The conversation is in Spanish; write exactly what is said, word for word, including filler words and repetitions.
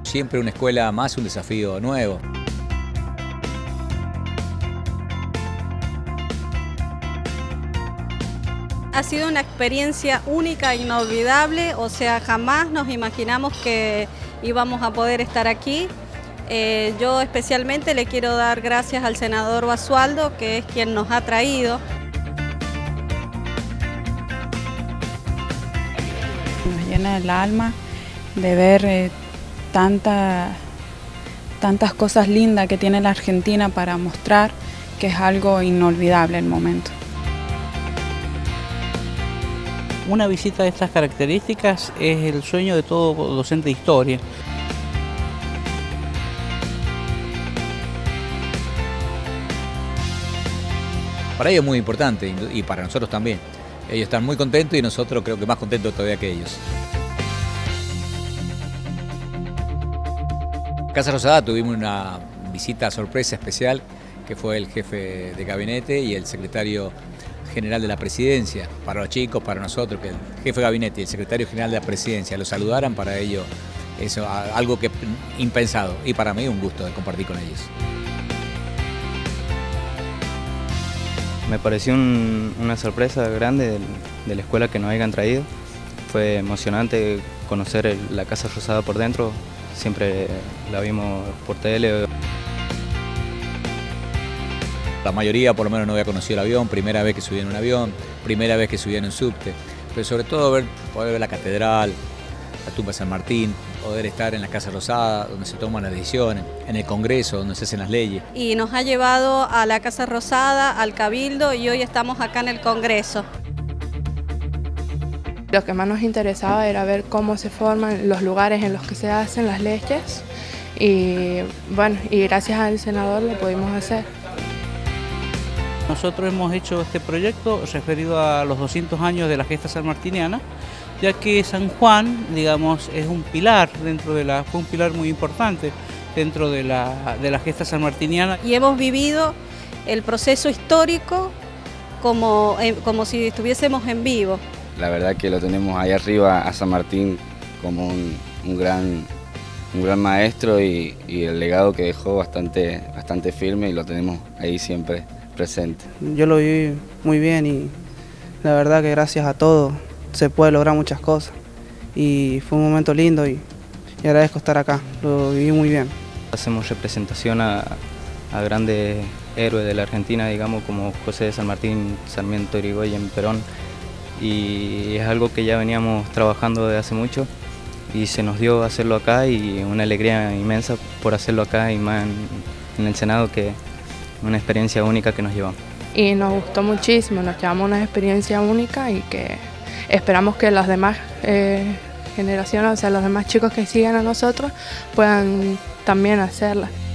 Siempre una escuela más, un desafío nuevo. Ha sido una experiencia única e inolvidable, o sea, jamás nos imaginamos que íbamos a poder estar aquí. Eh, yo especialmente le quiero dar gracias al senador Basualdo, que es quien nos ha traído. Nos llena el alma de ver eh, tanta, tantas cosas lindas que tiene la Argentina para mostrar, que es algo inolvidable el momento. Una visita de estas características es el sueño de todo docente de historia. Para ellos es muy importante y para nosotros también. Ellos están muy contentos y nosotros creo que más contentos todavía que ellos. En Casa Rosada tuvimos una visita sorpresa especial que fue el jefe de gabinete y el secretario general de la presidencia. Para los chicos, para nosotros, que el jefe de gabinete y el secretario general de la presidencia lo saludaran, para ellos eso algo que impensado, y para mí un gusto de compartir con ellos. Me pareció un, una sorpresa grande de, de la escuela que nos hayan traído. Fue emocionante conocer el, la Casa Rosada por dentro, siempre la vimos por tele. La mayoría por lo menos no había conocido el avión, primera vez que subí en un avión, primera vez que subí en un subte, pero sobre todo ver, poder ver la catedral, la tumba de San Martín, poder estar en la Casa Rosada, donde se toman las decisiones, en el Congreso, donde se hacen las leyes. Y nos ha llevado a la Casa Rosada, al Cabildo, y hoy estamos acá en el Congreso. Lo que más nos interesaba era ver cómo se forman los lugares en los que se hacen las leyes y bueno, y gracias al senador lo pudimos hacer. Nosotros hemos hecho este proyecto referido a los doscientos años de la gesta sanmartiniana, ya que San Juan, digamos, es un pilar dentro de la, fue un pilar muy importante dentro de la, de la gesta sanmartiniana. Y hemos vivido el proceso histórico como, como si estuviésemos en vivo. La verdad que lo tenemos ahí arriba a San Martín como un, un, gran, un gran maestro y, y el legado que dejó bastante, bastante firme y lo tenemos ahí siempre presente. Yo lo viví muy bien y la verdad que gracias a todo se puede lograr muchas cosas y fue un momento lindo y, y agradezco estar acá, lo viví muy bien. Hacemos representación a, a grandes héroes de la Argentina, digamos, como José de San Martín, Sarmiento, Irigoyen, Perón, y es algo que ya veníamos trabajando desde hace mucho y se nos dio hacerlo acá y una alegría inmensa por hacerlo acá y más en, en el Senado, que una experiencia única que nos llevamos. Y nos gustó muchísimo, nos llevamos una experiencia única y que esperamos que las demás eh, generaciones, o sea, los demás chicos que sigan a nosotros puedan también hacerla.